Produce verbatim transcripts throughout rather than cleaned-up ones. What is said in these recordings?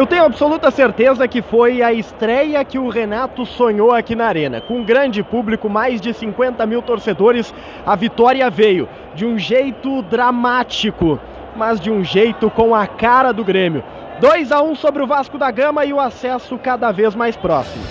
Eu tenho absoluta certeza que foi a estreia que o Renato sonhou aqui na Arena. Com um grande público, mais de cinquenta mil torcedores, a vitória veio de um jeito dramático, mas de um jeito com a cara do Grêmio. dois a um sobre o Vasco da Gama e o acesso cada vez mais próximo.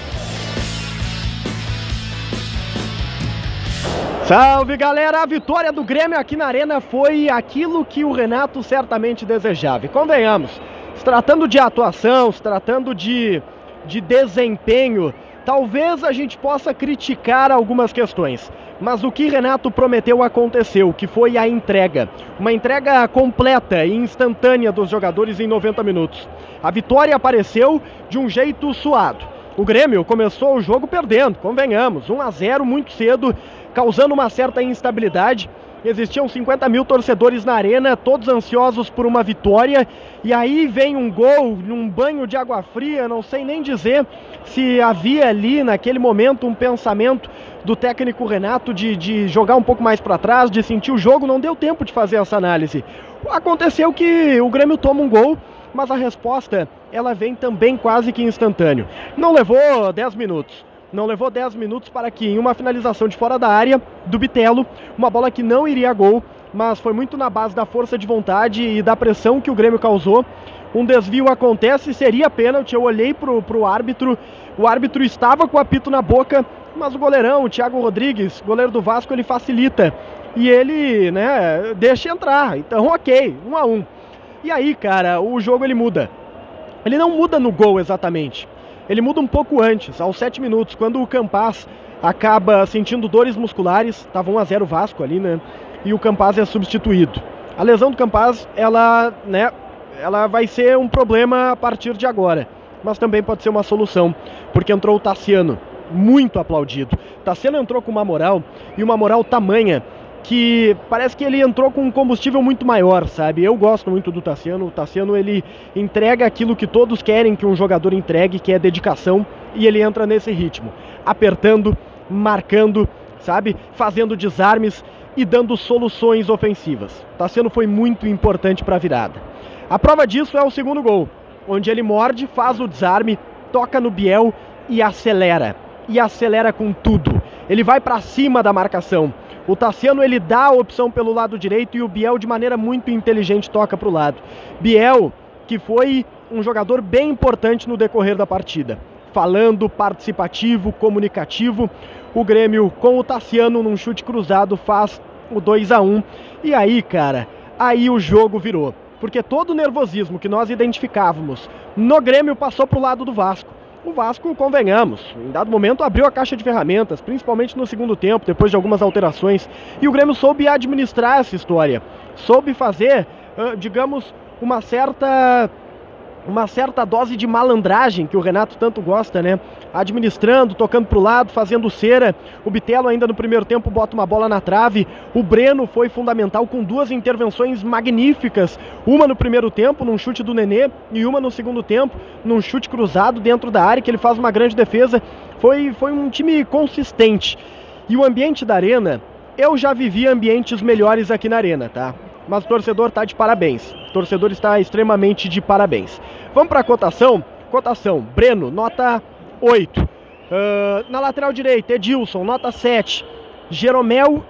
Salve, galera! A vitória do Grêmio aqui na Arena foi aquilo que o Renato certamente desejava. E convenhamos, se tratando de atuação, se tratando de, de desempenho, talvez a gente possa criticar algumas questões. Mas o que Renato prometeu aconteceu, que foi a entrega. Uma entrega completa e instantânea dos jogadores em noventa minutos. A vitória apareceu de um jeito suado. O Grêmio começou o jogo perdendo, convenhamos, um a zero muito cedo, causando uma certa instabilidade. Existiam cinquenta mil torcedores na Arena, todos ansiosos por uma vitória, e aí vem um gol num banho de água fria. Não sei nem dizer se havia ali naquele momento um pensamento do técnico Renato de, de jogar um pouco mais para trás, de sentir o jogo. Não deu tempo de fazer essa análise. Aconteceu que o Grêmio toma um gol, mas a resposta ela vem também quase que instantâneo. Não levou dez minutos. Não levou dez minutos para que em uma finalização de fora da área do Bitelo, uma bola que não iria a gol, mas foi muito na base da força de vontade e da pressão que o Grêmio causou. Um desvio acontece, seria pênalti. Eu olhei pro, pro árbitro, o árbitro estava com o apito na boca, mas o goleirão, o Thiago Rodrigues, goleiro do Vasco, ele facilita. E ele, né, deixa entrar. Então, ok, um a um. E aí, cara, o jogo ele muda. Ele não muda no gol exatamente. Ele muda um pouco antes, aos sete minutos, quando o Campaz acaba sentindo dores musculares. Estava um a zero Vasco ali, né? E o Campaz é substituído. A lesão do Campaz, ela, né, ela vai ser um problema a partir de agora. Mas também pode ser uma solução, porque entrou o Tassiano, muito aplaudido. Tassiano entrou com uma moral, e uma moral tamanha, que parece que ele entrou com um combustível muito maior, sabe? Eu gosto muito do Tassiano. O Tassiano, ele entrega aquilo que todos querem que um jogador entregue, que é dedicação, e ele entra nesse ritmo, apertando, marcando, sabe? Fazendo desarmes e dando soluções ofensivas. O Tassiano foi muito importante para a virada. A prova disso é o segundo gol, onde ele morde, faz o desarme, toca no Biel e acelera. E acelera com tudo. Ele vai para cima da marcação. O Tassiano, ele dá a opção pelo lado direito e o Biel, de maneira muito inteligente, toca para o lado. Biel, que foi um jogador bem importante no decorrer da partida. Falando, participativo, comunicativo. O Grêmio, com o Tassiano, num chute cruzado, faz o dois a um. E aí, cara, aí o jogo virou. Porque todo o nervosismo que nós identificávamos no Grêmio passou para o lado do Vasco. O Vasco, convenhamos, em dado momento abriu a caixa de ferramentas, principalmente no segundo tempo, depois de algumas alterações, e o Grêmio soube administrar essa história, soube fazer, uh, digamos, uma certa, uma certa dose de malandragem, que o Renato tanto gosta, né? Administrando, tocando para o lado, fazendo cera. O Bitelo ainda no primeiro tempo bota uma bola na trave. O Breno foi fundamental com duas intervenções magníficas. Uma no primeiro tempo, num chute do Nenê, e uma no segundo tempo, num chute cruzado dentro da área, que ele faz uma grande defesa. Foi, foi um time consistente. E o ambiente da Arena, eu já vivi ambientes melhores aqui na Arena, tá? Mas o torcedor está de parabéns. O torcedor está extremamente de parabéns. Vamos para a cotação? Cotação, Breno, nota oito. Uh, na lateral direita, Edilson, nota sete. Jeromel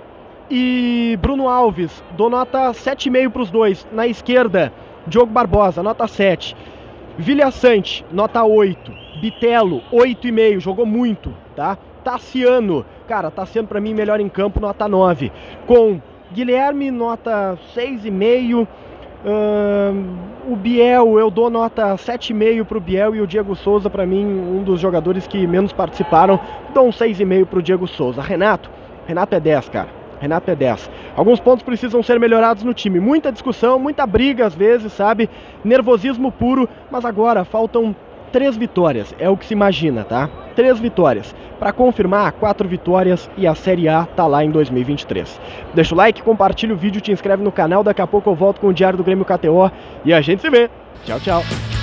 e Bruno Alves, dou nota sete e meio para os dois. Na esquerda, Diogo Barbosa, nota sete. Vilhaçante, nota oito. Bitelo, oito e meio, jogou muito, tá? Tassiano, cara, Tassiano para mim melhor em campo, nota nove. Com Guilherme, nota seis e meio. Uh, o Biel, eu dou nota sete e meio para o Biel, e o Diego Souza, para mim, um dos jogadores que menos participaram, dou um seis e meio para o Diego Souza. Renato, Renato é dez, cara. Renato é dez. Alguns pontos precisam ser melhorados no time. Muita discussão, muita briga às vezes, sabe? Nervosismo puro, mas agora faltam três vitórias, é o que se imagina, tá? Três vitórias. Para confirmar, quatro vitórias e a Série A tá lá em dois mil e vinte e três. Deixa o like, compartilha o vídeo, te inscreve no canal. Daqui a pouco eu volto com o Diário do Grêmio K T O e a gente se vê. Tchau, tchau.